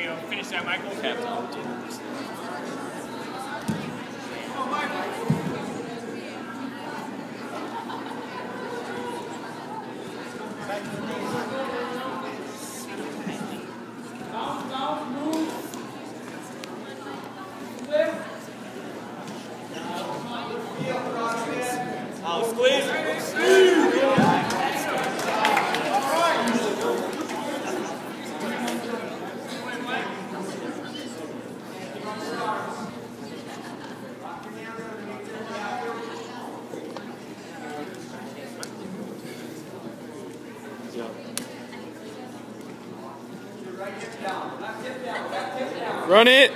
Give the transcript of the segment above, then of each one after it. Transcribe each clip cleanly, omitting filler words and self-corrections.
you finish that, Michael? Run it!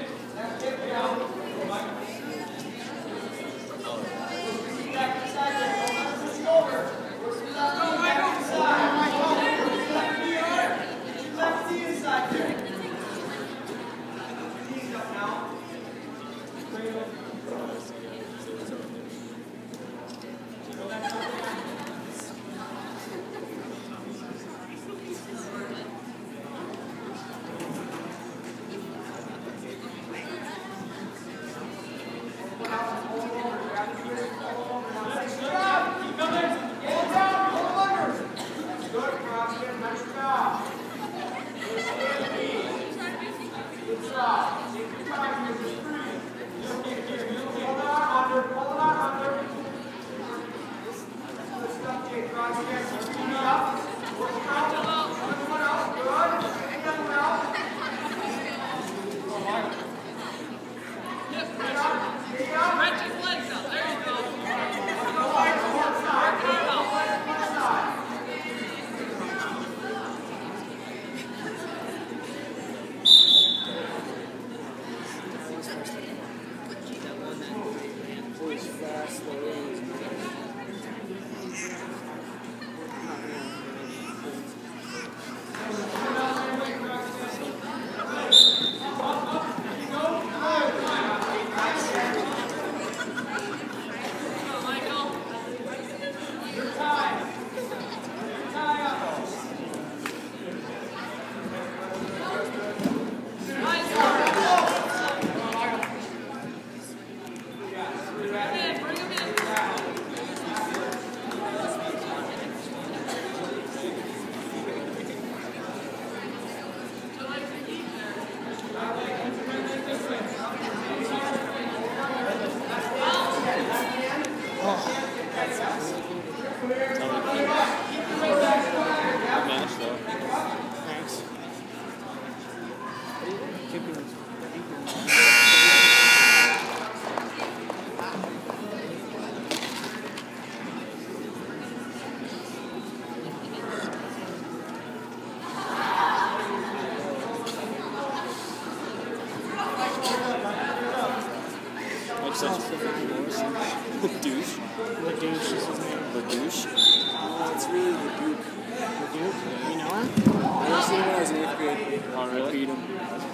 Douche. Ladouche is his name. Ladouche? Oh, it's really Leduc. Leduc? You know him? I was seeing him when I was in 8th grade. Oh, really? I beat him.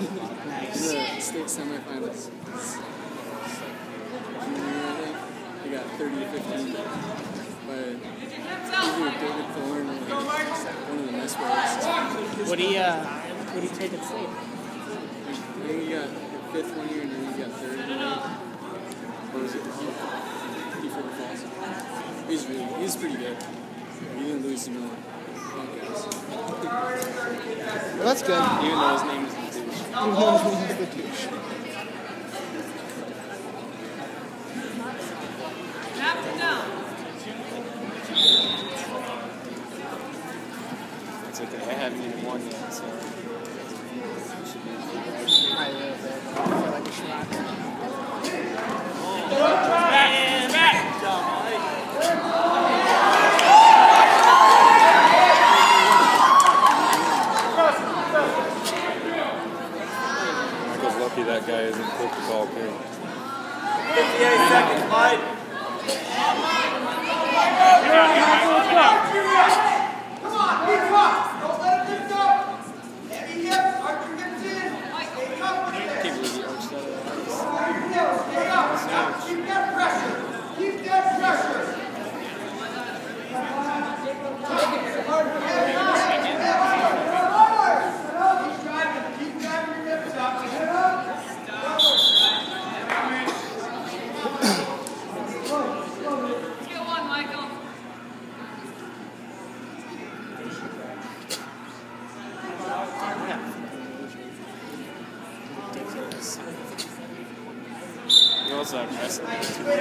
Nice. In the state semifinals. Junior year, I think. He got 30 to 15. But either David Thorne or one of the mess players. Would he take at state? I think he got 5th one year and then he got 3rd. Or was it Beaufort Falls? He's pretty good. He didn't lose to no punk guys. Well, that's good. Even though his name is Ladouche. Even though his name is Ladouche. It's okay. I haven't even won yet, so. I feel like a shot. Lucky that guy isn't football too. 58 seconds, Mike. Come on, be tough. Don't let him get up. Heavy hips, arch your hips in. Stay tough with it. I can't believe he arched that out. Stay up. Keep that pressure. Keep that pressure. Keep driving your hips this. You also have wrestling.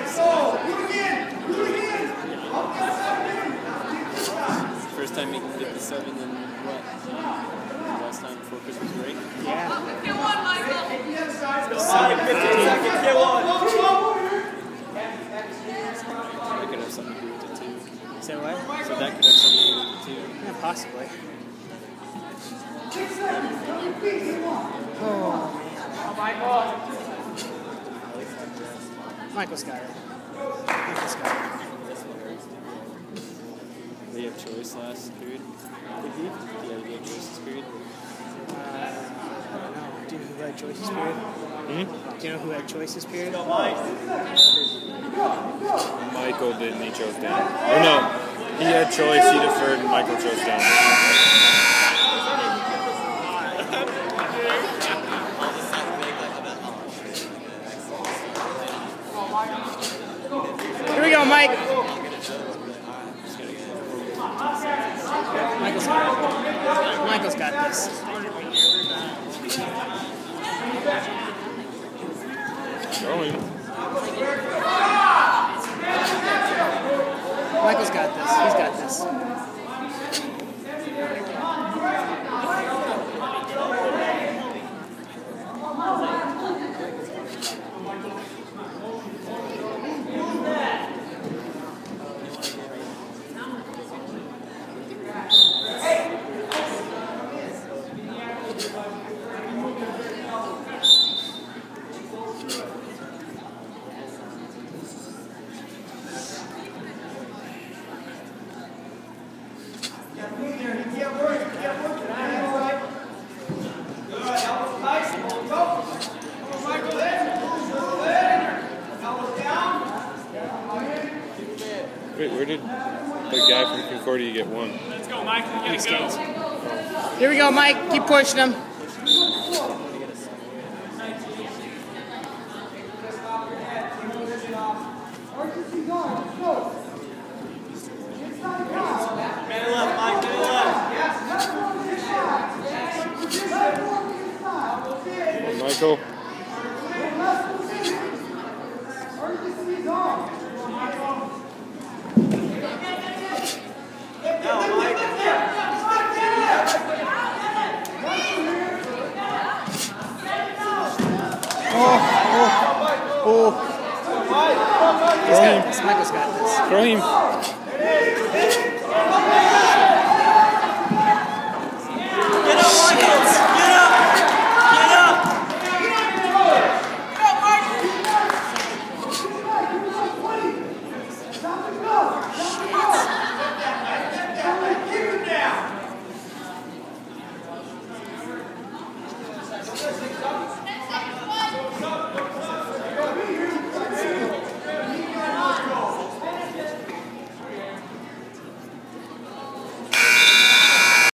First time he did the 7 in what? Last time before Christmas break? Yeah. Get one, Michael. 15 seconds, get one. That could have something to do with it too. Say what? So that could have something to do with it too. Yeah, possibly. Oh, Michael's got it. Michael's got it. Did he have choice last period? Did he? Yeah, he had choice this period. I don't know. Do you know who had choice this period? Hmm? Do you know who had choice this period? Michael didn't. He chose down. Or no, he had choice. He deferred, and Michael chose down. Here we go, Mike. Michael's got it. Michael's got this. Show him. Michael's got this. He's got this. Wait, where did the guy from Concordia get one? Let's go, Mike. We gotta go. Here we go, Mike. Keep pushing him. Middle up, Mike, middle up. Michael. He's got this. Michael's got this. Throw him.